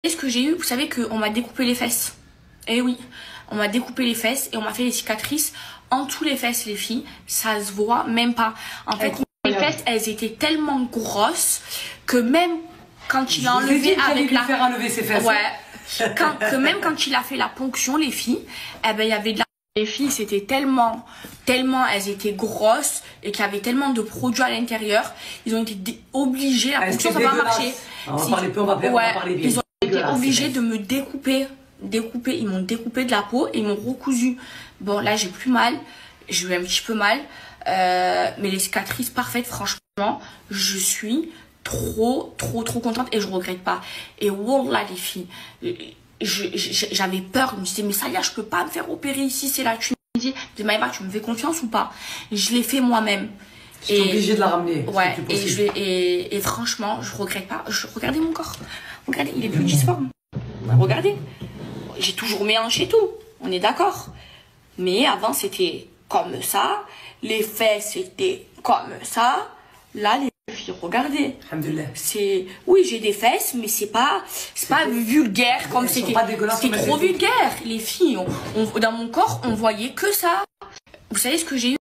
Ce que j'ai eu, vous savez qu'on m'a découpé les fesses. Eh oui, on m'a découpé les fesses et on m'a fait les cicatrices en tous les fesses, les filles. Ça se voit même pas. En fait, les fesses, elles étaient tellement grosses que même quand il a enlevé avec la... faire enlever ses fesses. Ouais. Même quand il a fait la ponction, les filles, eh ben, il y avait de la... Les filles, c'était tellement elles étaient grosses et qu'il y avait tellement de produits à l'intérieur. Ils ont été obligés, la ponction, ça n'a pas marché. On va parler peu, on va parler bien. Ils ont été obligés de me découper. Ils m'ont découpé de la peau et ils m'ont recousu. Bon, là, j'ai plus mal. J'ai eu un petit peu mal. Mais les cicatrices parfaites, franchement, je suis trop contente et je regrette pas. Et wallah, les filles, j'avais peur. Je me disais, mais ça y est, je peux pas me faire opérer ici, c'est la Tunisie. Je me disais, Maïva, tu me fais confiance ou pas? Je l'ai fait moi-même. Je suis obligée de la ramener. Ouais, et franchement, je regrette pas. Regardez mon corps. Regardez, il est plus difforme. Regardez. J'ai toujours mes hanches et tout. On est d'accord. Mais avant, c'était comme ça. Les fesses, c'était comme ça. Là, les filles, regardez. C'est... Oui, j'ai des fesses, mais c'est pas vulgaire comme c'était. C'était trop vulgaire. Les filles, dans mon corps, on voyait que ça. Vous savez ce que j'ai eu?